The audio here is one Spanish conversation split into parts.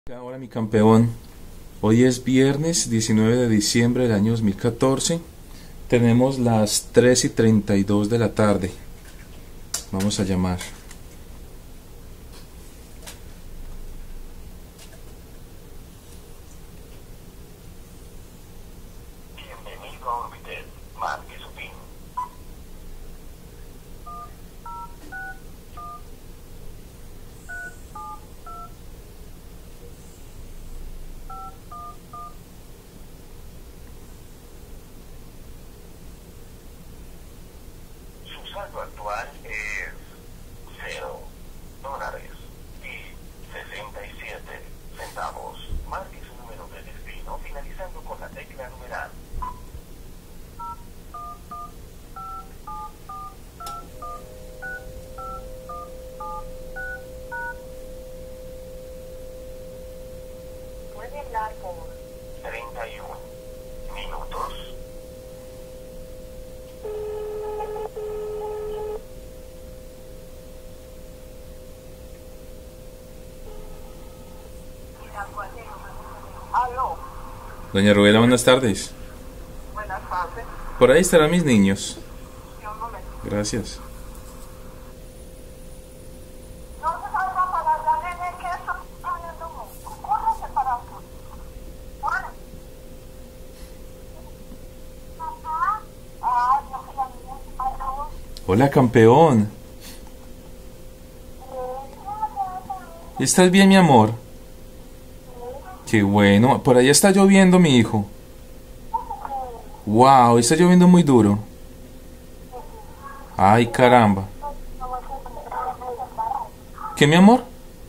Ahora mi campeón, hoy es viernes 19 de diciembre del año 2014, tenemos las 3:32 de la tarde, vamos a llamar. Bienvenido a Orbitel, marque su PIN. Su saldo actual es $0 y 67 centavos. Marque su número de destino finalizando con la tecla numeral. Puede hablar por 31 minutos. Aló, Doña Rubela, buenas tardes. buenas tardes. Por ahí estarán mis niños. Un momento. Gracias. No se salga para la nene que está poniendo mucho. Córrese para acá. Corre. Ah, no, que la niña se paró. Hola, campeón. ¿Estás bien, mi amor? Qué bueno. Por allá está lloviendo, mi hijo. Wow, está lloviendo muy duro. Ay, caramba. ¿Qué, mi amor?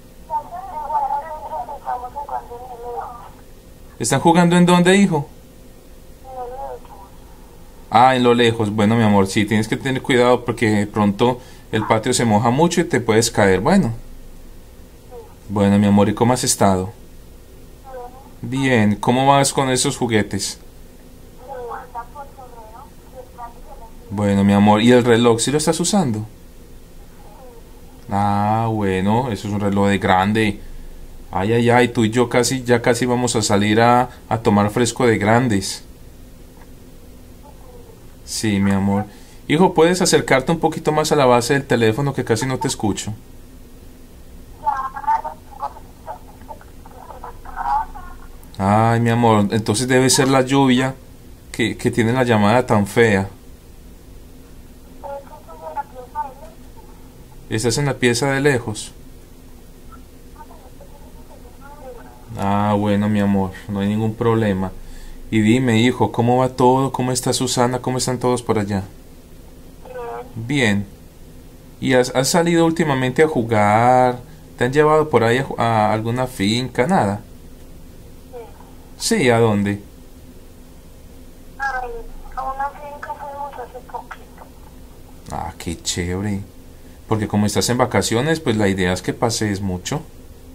¿Están jugando en dónde, hijo? Ah, en lo lejos. Bueno, mi amor, sí, tienes que tener cuidado porque de pronto el patio se moja mucho y te puedes caer. Bueno, mi amor, ¿y cómo has estado? Bien, ¿cómo vas con esos juguetes? Bueno, mi amor, ¿y el reloj sí lo estás usando? Ah, bueno, eso es un reloj de grande. Ay, ay, ay, tú y yo ya casi vamos a salir a tomar fresco de grandes. Sí, mi amor. Hijo, ¿puedes acercarte un poquito más a la base del teléfono que casi no te escucho? Ay, mi amor, entonces debe ser la lluvia que tiene la llamada tan fea. ¿Estás en la pieza de lejos? Ah, bueno, mi amor, no hay ningún problema. Y dime, hijo, ¿cómo va todo? ¿Cómo está Susana? ¿Cómo están todos por allá? Bien. ¿Y has salido últimamente a jugar? ¿Te han llevado por ahí a alguna finca? Nada. Sí, ¿a dónde? Ay, a una finca fuimos hace poquito. Ah, qué chévere. Porque como estás en vacaciones, pues la idea es que pases mucho.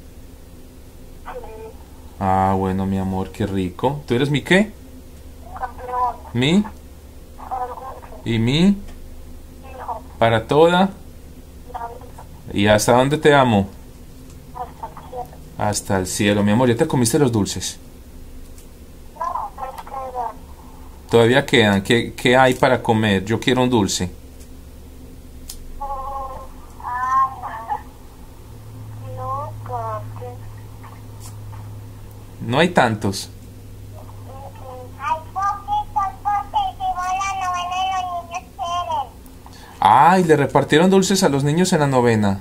Ah, bueno, mi amor, qué rico. ¿Tú eres mi qué? Campeón, ¿Mi? orgullo, ¿Y mi? hijo, ¿Para toda? la vida, ¿Y hasta dónde te amo? hasta el cielo. Hasta el cielo, mi amor. ¿Ya te comiste los dulces? No, es que era Todavía quedan. ¿Qué hay para comer? Yo quiero un dulce. no, porque No hay tantos. hay poquitos porque llegó la novena y los niños quieren. Ay, le repartieron dulces a los niños en la novena.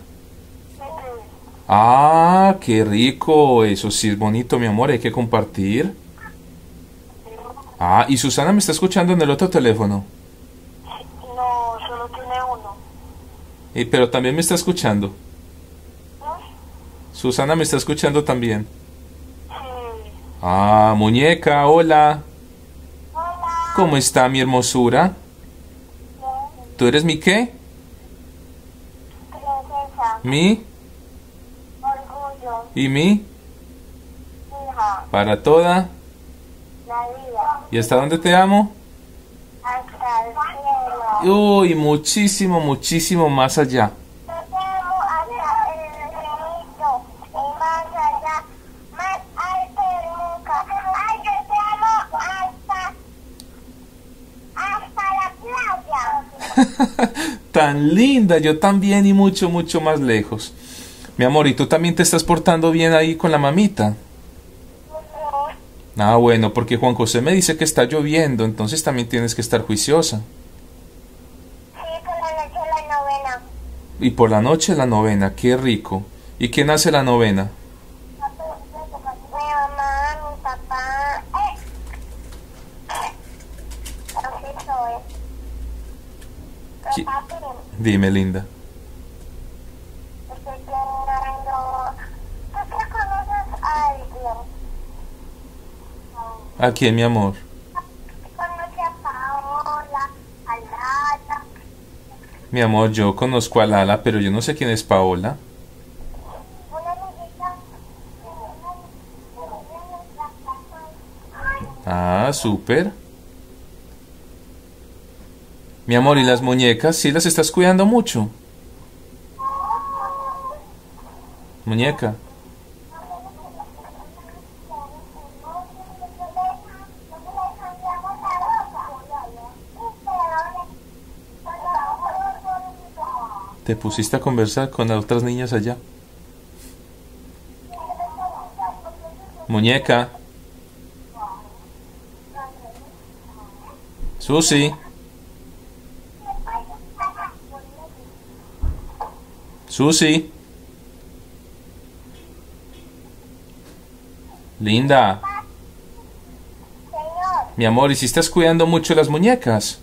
Ah, qué rico. Eso sí es bonito, mi amor. Hay que compartir. Ah, y Susana me está escuchando en el otro teléfono. No, solo tiene uno. Pero también me está escuchando. ¿No? Susana me está escuchando también. Sí. Ah, muñeca, hola. Hola. ¿Cómo está mi hermosura? ¿Tú eres mi qué? Princesa, ¿Mi? orgullo, ¿Y mi? hija, Para toda. la vida, ¿Y hasta dónde te amo? hasta el cielo. Uy, muchísimo, muchísimo más allá. Te amo hasta el infinito y más allá, más Tan linda, yo también y mucho, mucho más lejos. Mi amor, ¿y tú también te estás portando bien ahí con la mamita? Ah, bueno, porque Juan José me dice que está lloviendo, entonces también tienes que estar juiciosa. Sí, por la noche la novena. Y por la noche la novena, qué rico. ¿Y quién hace la novena? Mi mamá, mi papá. Profesor. Papi, Dime, linda. estoy planeando. ¿Tú te conoces a alguien? ¿A quién, mi amor? ¿Conoces a Paola, a Lala? Mi amor, yo conozco a Lala, pero yo no sé quién es Paola. Una amiguita. Ah, súper. Mi amor, ¿y las muñecas? ¿Sí las estás cuidando mucho? Muñeca. ¿Te pusiste a conversar con las otras niñas allá? Muñeca. Susi. Susi. Linda. Señor, Mi amor, ¿y si estás cuidando mucho las muñecas?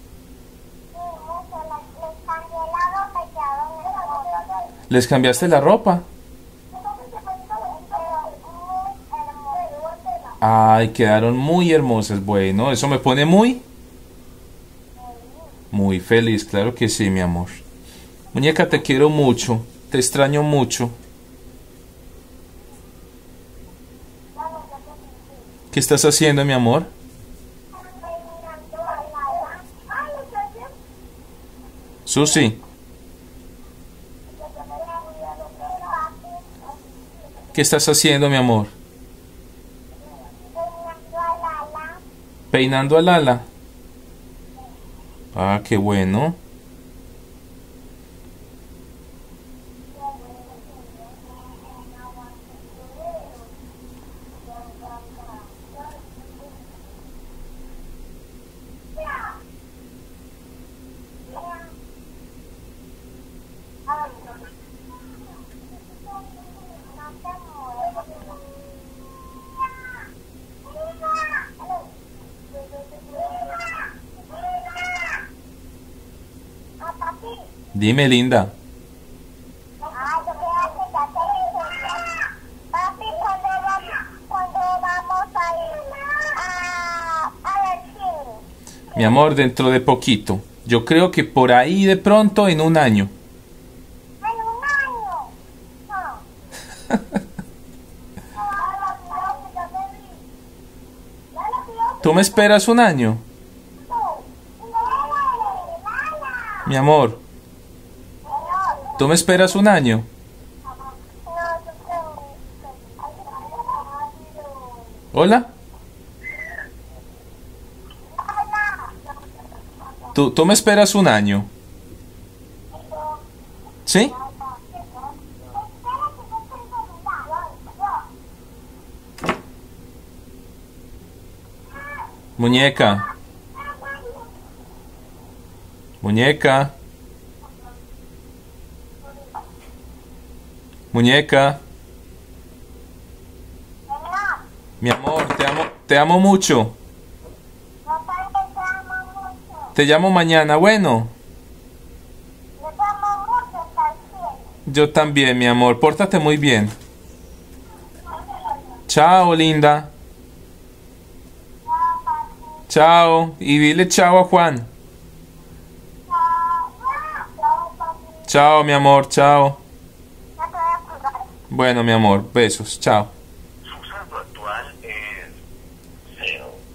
les cambié la ropa y quedaron hermosas. ¿Les cambiaste la ropa? Ay, quedaron muy hermosas. Bueno, eso me pone muy feliz. Claro que sí, mi amor. Muñeca, te quiero mucho. Te extraño mucho. ¿Qué estás haciendo, mi amor? Susi, ¿qué estás haciendo, mi amor? Peinando a Lala. Ah, qué bueno. Dime, linda. Papi, ¿cuándo vamos a ir al cine? Mi amor, dentro de poquito. Yo creo que por ahí de pronto en un año. En un año. ¿Tú me esperas un año? Mi amor, ¿tú me esperas un año? ¿Hola? ¿Tú me esperas un año? ¿Sí? Muñeca. Muñeca. Muñeca. Mi amor, te amo mucho. Te llamo mañana, bueno. Yo también, mi amor, pórtate muy bien. Chao, linda. Chao, y dile chao a Juan. Chao, mi amor, chao. Bueno, mi amor, besos, chao. Su saldo actual es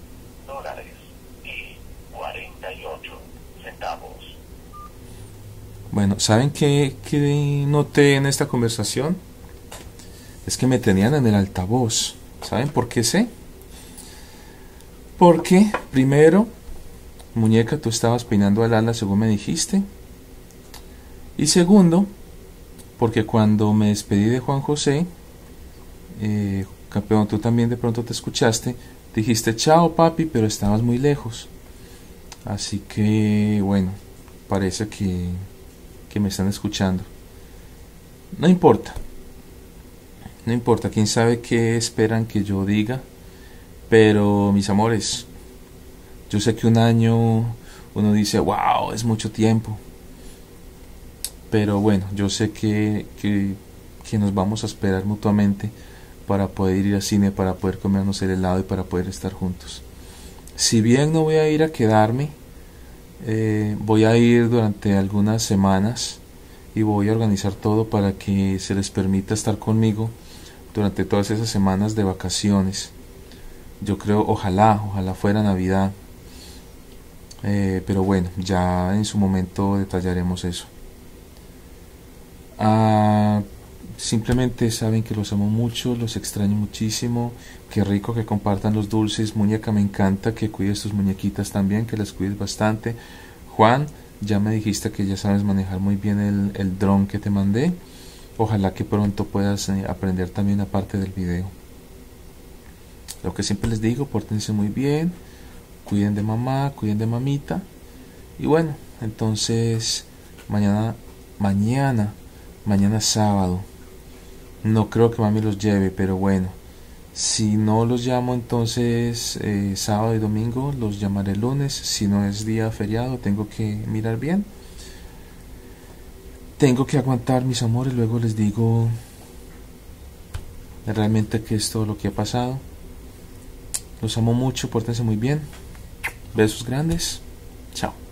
$0.48. Bueno, ¿saben qué noté en esta conversación? Es que me tenían en el altavoz. ¿Saben por qué sé? Porque, primero, muñeca, tú estabas peinando al ala según me dijiste. Y segundo, porque cuando me despedí de Juan José, campeón, tú también de pronto te escuchaste, dijiste chao papi, pero estabas muy lejos. Así que bueno, parece que me están escuchando. No importa, no importa, quién sabe qué esperan que yo diga. Pero mis amores, yo sé que un año uno dice wow, es mucho tiempo, pero bueno, yo sé que nos vamos a esperar mutuamente para poder ir al cine, para poder comernos el helado y para poder estar juntos. Si bien no voy a ir a quedarme, voy a ir durante algunas semanas y voy a organizar todo para que se les permita estar conmigo durante todas esas semanas de vacaciones. Yo creo, ojalá fuera Navidad, pero bueno, ya en su momento detallaremos eso. Simplemente saben que los amo mucho, los extraño muchísimo. Qué rico que compartan los dulces. Muñeca, me encanta que cuides tus muñequitas también, que las cuides bastante. Juan, ya me dijiste que ya sabes manejar muy bien el dron que te mandé. Ojalá que pronto puedas aprender también aparte del video. Lo que siempre les digo, pórtense muy bien, cuiden de mamá, cuiden de mamita. Y bueno, entonces mañana sábado. No creo que mami los lleve, pero bueno, si no los llamo entonces sábado y domingo, los llamaré el lunes. Si no es día feriado, tengo que mirar bien. Tengo que aguantar, mis amores, luego les digo realmente qué es todo lo que ha pasado. Los amo mucho, pórtense muy bien. Besos grandes. Chao.